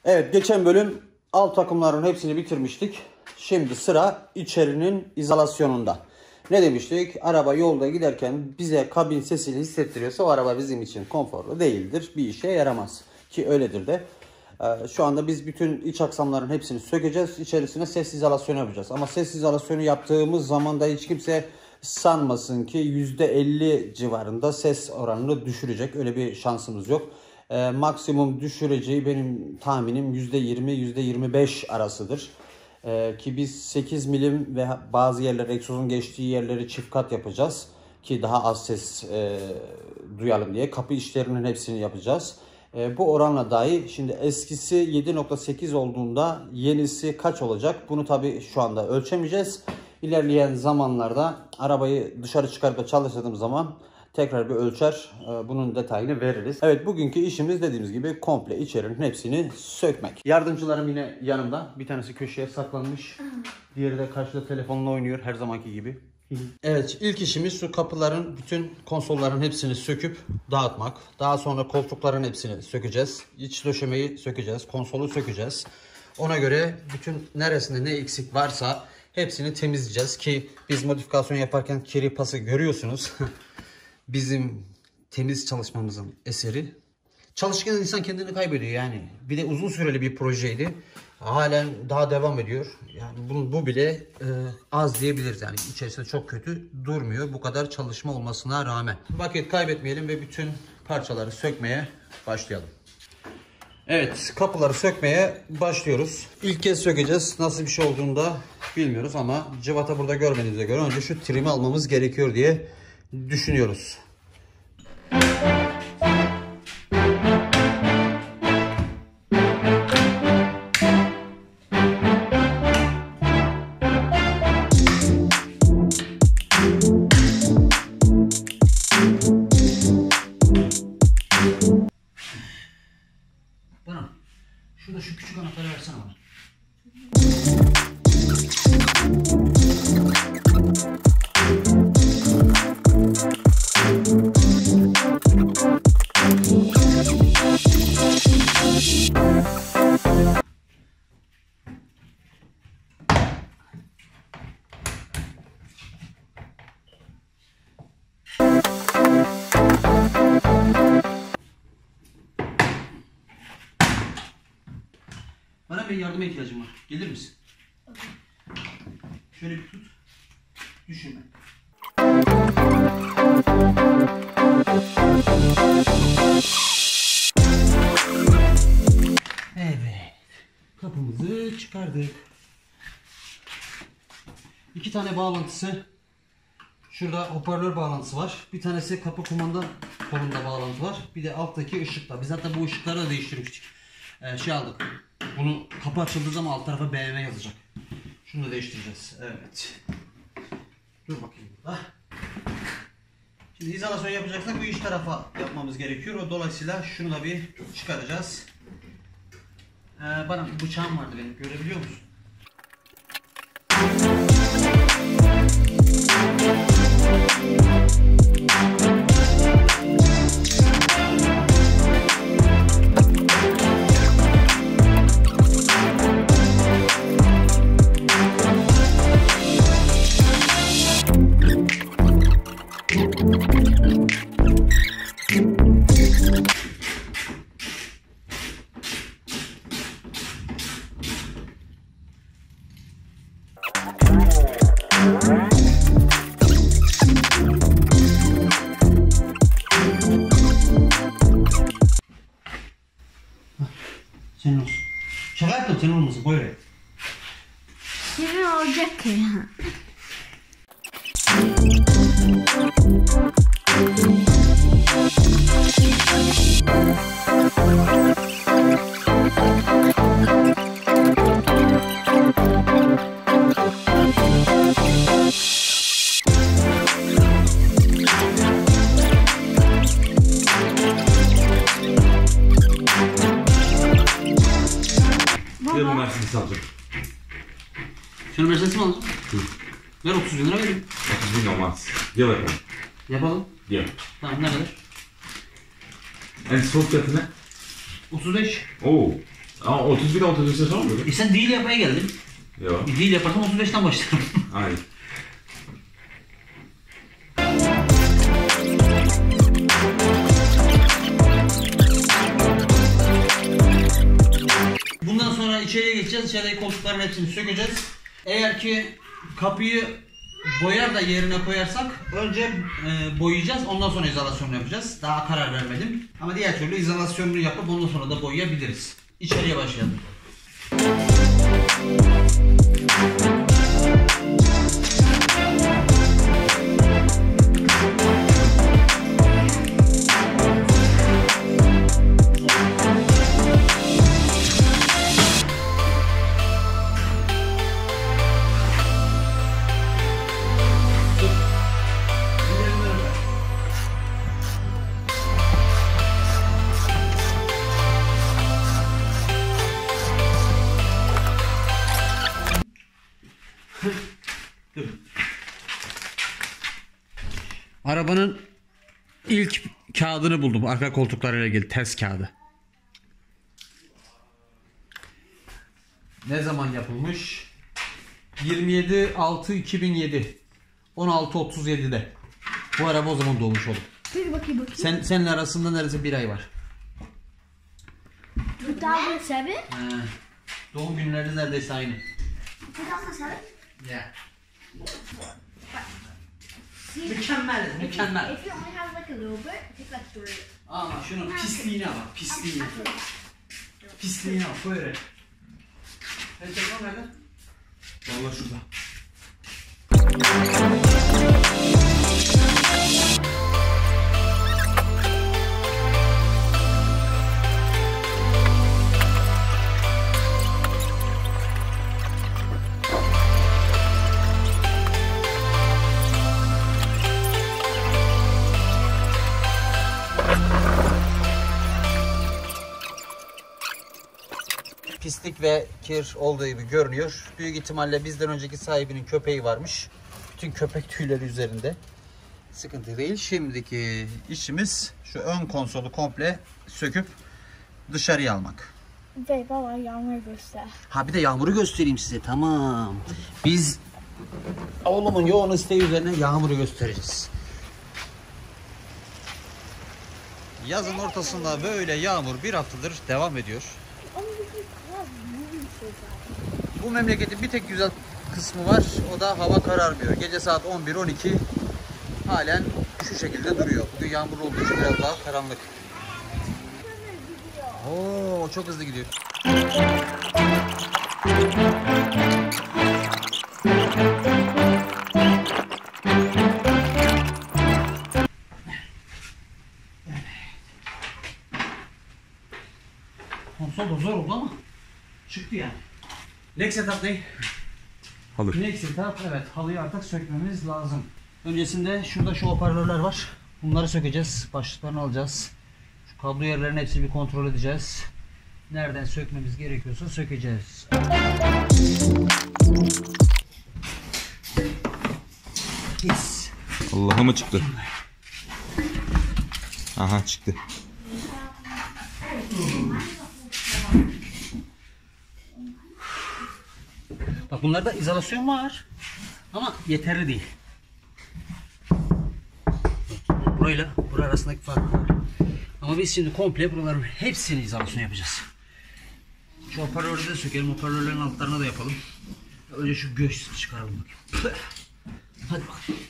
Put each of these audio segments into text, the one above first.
Evet, geçen bölüm alt takımların hepsini bitirmiştik. Şimdi sıra içerinin izolasyonunda. Ne demiştik? Araba yolda giderken bize kabin sesini hissettiriyorsa o araba bizim için konforlu değildir. Bir işe yaramaz. Ki öyledir de. Şu anda biz bütün iç aksamların hepsini sökeceğiz. İçerisine ses izolasyonu yapacağız. Ama ses izolasyonu yaptığımız zaman da hiç kimse sanmasın ki %50 civarında ses oranını düşürecek. Öyle bir şansımız yok. Maksimum düşüreceği benim tahminim %20, %25 arasıdır. Ki biz 8 milim ve bazı yerlere, egzozun geçtiği yerleri çift kat yapacağız. Ki daha az ses duyalım diye. Kapı işlerinin hepsini yapacağız. Bu oranla dahi şimdi eskisi 7.8 olduğunda yenisi kaç olacak? Bunu tabii şu anda ölçemeyeceğiz. İlerleyen zamanlarda arabayı dışarı çıkarıp da çalıştırdığım zaman tekrar bir ölçer, bunun detayını veririz. Evet, bugünkü işimiz dediğimiz gibi komple içerinin hepsini sökmek. Yardımcılarım yine yanımda. Bir tanesi köşeye saklanmış. Diğeri de karşıda telefonla oynuyor her zamanki gibi. Evet, ilk işimiz şu kapıların, bütün konsolların hepsini söküp dağıtmak. Daha sonra koltukların hepsini sökeceğiz. İç döşemeyi sökeceğiz. Konsolu sökeceğiz. Ona göre bütün neresinde ne eksik varsa hepsini temizleyeceğiz ki biz modifikasyon yaparken kiri pası görüyorsunuz. Bizim temiz çalışmamızın eseri. Çalışırken insan kendini kaybediyor yani. Bir de uzun süreli bir projeydi. Halen daha devam ediyor. Yani bu bile az diyebiliriz yani. İçerisinde çok kötü durmuyor. Bu kadar çalışma olmasına rağmen. Vakit kaybetmeyelim ve bütün parçaları sökmeye başlayalım. Evet, kapıları sökmeye başlıyoruz. İlk kez sökeceğiz. Nasıl bir şey olduğunu da bilmiyoruz ama cıvata burada görmenize göre önce şu trimi almamız gerekiyor diye düşünüyoruz. Bana şurada şu küçük anahtarı versene bana. Bana bir yardıma ihtiyacım var. Gelir misin? Şöyle bir tut. Düşürme. Evet. Kapımızı çıkardık. 2 tane bağlantısı. Şurada hoparlör bağlantısı var. Bir tanesi kapı kumanda kolunda bağlantı var. Bir de alttaki ışıkla. Biz hatta bu ışıkları da değiştirmiştik. Aldık. Bunu kapı açıldığı zaman alt tarafa BMW yazacak. Şunu da değiştireceğiz. Evet. Dur bakayım burada. Şimdi izolasyon yapacaksak bu iç tarafa yapmamız gerekiyor. Dolayısıyla şunu da bir çıkaracağız. Bana bıçağım vardı benim. Görebiliyor musun? Senin olsun. Şaka yaptım, senin olmasın. Koy oraya. Senin olacak ya. Ver bu Mercedes alacağım. Şunu Mercedes mi alacaksın? Hı. Ver 30 bin lira vereyim. 30 bin olmaz. Gel bakalım. Yapalım. Gel. Tamam, ne kadar? En son fiyatı ne? 35. Oo. Ama 31'de 35'te sonra mı böyle? Sen değil yapmaya geldin. Yok. Değil yaparsam 35'ten başlarım. Hayır. Bundan sonra içeriye geçeceğiz. İçerideki koltukların hepsini sökeceğiz. Eğer ki kapıyı boyar da yerine koyarsak önce boyayacağız. Ondan sonra izolasyonunu yapacağız. Daha karar vermedim. Ama diğer türlü izolasyonunu yapıp ondan sonra da boyayabiliriz. İçeriye başlayalım. Arabanın ilk kağıdını buldum. Arka koltuklarıyla ilgili test kağıdı. Ne zaman yapılmış? 27/6/2007. 16:37'de. Bu araba o zaman doğmuş oğlum. Bir bakayım. Seninle arasında neredeyse bir ay var. 2007? Doğum günleri neredeyse aynı. 2007? Ya. Mükemmel, mükemmel. If you only have like a little bit, take like 3. Ama şunun pisliğine bak, pisliğine. Pisliğine bak, böyle. Telefon nerede? Vallahi şurada. Pislik ve kir olduğu gibi görünüyor. Büyük ihtimalle bizden önceki sahibinin köpeği varmış. Bütün köpek tüyleri üzerinde. Sıkıntı değil. Şimdiki işimiz şu ön konsolu komple söküp dışarıya almak. Babe, baba yağmur göster. Ha bir de yağmuru göstereyim size. Tamam. Biz oğlumun yoğun isteği üzerine yağmuru göstereceğiz. Yazın ortasında böyle yağmur bir haftadır devam ediyor. Bu memleketin bir tek güzel kısmı var. O da hava kararmıyor. Gece saat 11-12 halen şu şekilde duruyor. Bugün yağmur olduğu için biraz daha karanlık. Oo, çok hızlı gidiyor. Konsol da zor oldu ama çıktı yani. Next setup ne? Halı. Next setup, evet, halıyı artık sökmemiz lazım. Öncesinde şurada şu hoparlörler var. Bunları sökeceğiz. Başlıklarını alacağız. Şu kablo yerlerini hepsini bir kontrol edeceğiz. Nereden sökmemiz gerekiyorsa sökeceğiz. Yes. Allah'a mı çıktı? Aha çıktı. Bak bunlarda izolasyon var. Ama yeterli değil. Burayla bura arasındaki fark var. Ama biz şimdi komple buraların hepsini izolasyon yapacağız. Şu hoparlörü de sökelim. Hoparlörlerin altlarına da yapalım. Önce şu göğsü çıkaralım bakayım. Hadi bakalım.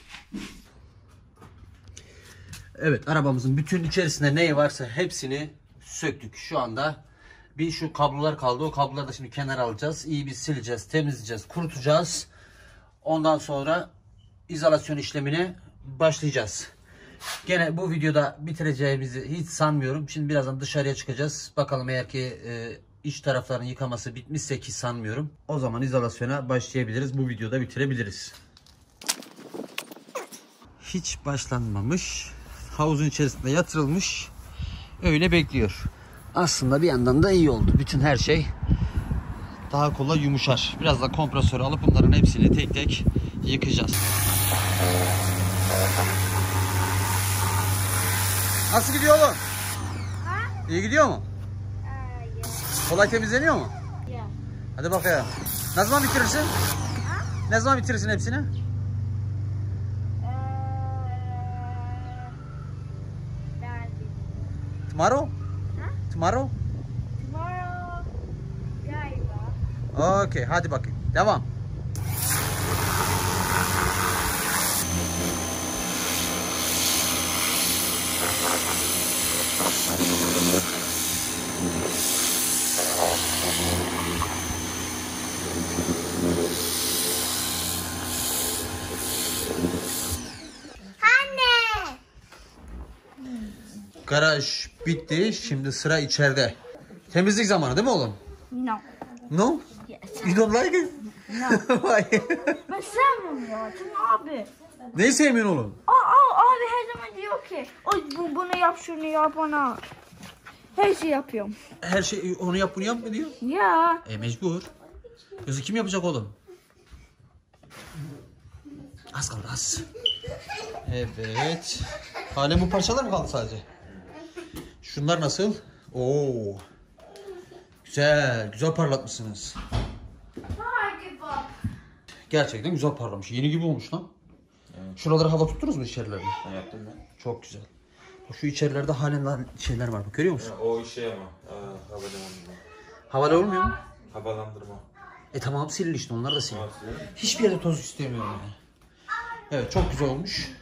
Evet, arabamızın bütün içerisinde ne varsa hepsini söktük. Şu anda bir şu kablolar kaldı. O kabloları da şimdi kenara alacağız. İyi bir sileceğiz, temizleyeceğiz, kurutacağız. Ondan sonra izolasyon işlemine başlayacağız. Gene bu videoda bitireceğimizi hiç sanmıyorum. Şimdi birazdan dışarıya çıkacağız. Bakalım eğer ki iç tarafların yıkaması bitmişse, ki sanmıyorum, o zaman izolasyona başlayabiliriz. Bu videoda bitirebiliriz. Hiç başlanmamış. Havuzun içerisinde yatırılmış. Öyle bekliyor. Aslında bir yandan da iyi oldu. Bütün her şey daha kolay yumuşar. Biraz da kompresörü alıp bunların hepsini tek tek yıkayacağız. Nasıl gidiyor oğlum? İyi gidiyor mu? Kolay temizleniyor mu? Yeah. Hadi bakayım. Ne zaman bitirirsin? Ne zaman bitirirsin hepsini? Tomorrow? Tomorrow? Tomorrow, galiba. Okey, hadi bakayım. Devam. Anne. Garaj bitti. Şimdi sıra içeride. Temizlik zamanı değil mi oğlum? No. No? Yes. You don't like it? No. Why? Ben sevmiyorum ya. Çünkü abi. Neyi sevmiyorsun oğlum? Abi her zaman diyor ki bunu yap şunu yap ona. Her şey yapıyorum. Her şey onu yap bunu yap mı diyor? Ya. Mecbur. Yoksa kim yapacak oğlum? Az kaldı az. Evet. Halen bu parçalar mı kaldı sadece? Şunlar nasıl? Oo. Güzel. Güzel parlatmışsınız. Gerçekten güzel parlamış. Yeni gibi olmuş lan. Evet. Şuraları hava tuttunuz mu içerilerini? Ben yaptım ben. Çok güzel. Şu içerilerde halen daha şeyler var. Bak, görüyor musun? O şey ama havalandırma. Havalı olmuyor mu? Havalandırma. Tamam, silin işte, onlar da silin. Tamam, silin. Hiçbir yerde toz istemiyorum yani. Evet, çok güzel olmuş.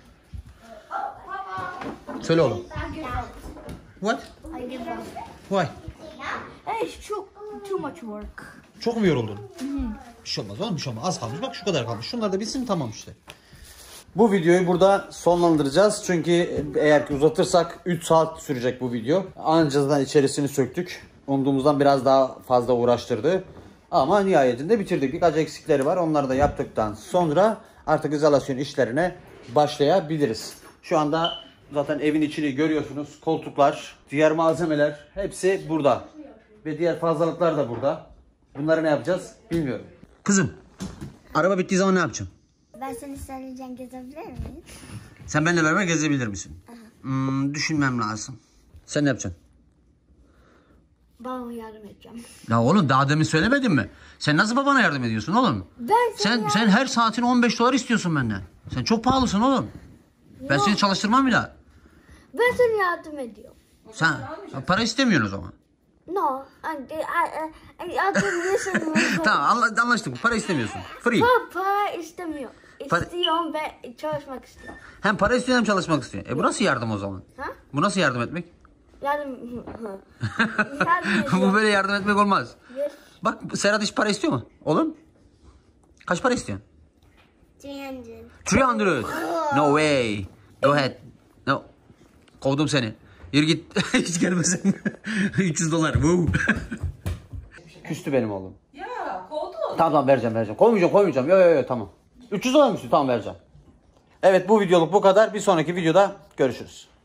Söyle oğlum. What? I give up. Why? It's too much work. Çok mu yoruldun? Bir şey olmaz oğlum, bir şey olmaz. Az kalmış, bak şu kadar kalmış. Şunlar da bitsin, tamam işte. Bu videoyu burada sonlandıracağız. Çünkü eğer ki uzatırsak 3 saat sürecek bu video. Ancasından içerisini söktük. Umduğumuzdan biraz daha fazla uğraştırdı. Ama nihayetinde bitirdik. Birkaç eksikleri var. Onları da yaptıktan sonra artık izolasyon işlerine başlayabiliriz. Şu anda zaten evin içini görüyorsunuz. Koltuklar, diğer malzemeler hepsi burada. Ve diğer fazlalıklar da burada. Bunları ne yapacağız bilmiyorum. Kızım, araba bittiği zaman ne yapacağım? Ben seni söyleyeceğim, gezebilir miyim? Sen benimle beraber gezebilir misin? Düşünmem lazım. Sen ne yapacaksın? Babama yardım edeceğim. Ya oğlum, daha demin söylemedin mi? Sen nasıl babana yardım ediyorsun oğlum? Sen her saatine 15 dolar istiyorsun benden. Sen çok pahalısın oğlum. Ben seni çalıştırmam bir daha. Ben sana yardım ediyorum. Sen para istemiyorsun o zaman. No, I listen. Tamam, anlaştık. Para istemiyorsun. Free. Para istemiyor. Para- İstiyorum ve çalışmak istiyorum. Hem para istiyor hem çalışmak istiyor. Bu nasıl yardım o zaman? Ha? Bu nasıl yardım etmek? Yardım ediyorum. Bu böyle yardım etmek olmaz. Yes. Bak, Serhat hiç para istiyor mu? Oğlum? Kaç para istiyorsun? 300. No way. Go ahead. No. Kovdum seni. Yürü git. Hiç gelmesin. 300 dolar. Wow. Küstü benim oğlum. Ya kovdu. Tamam vereceğim. Koymayacağım. Yo tamam. 300 dolar mı istiyor? Tamam, vereceğim. Evet, bu videoluk bu kadar. Bir sonraki videoda görüşürüz.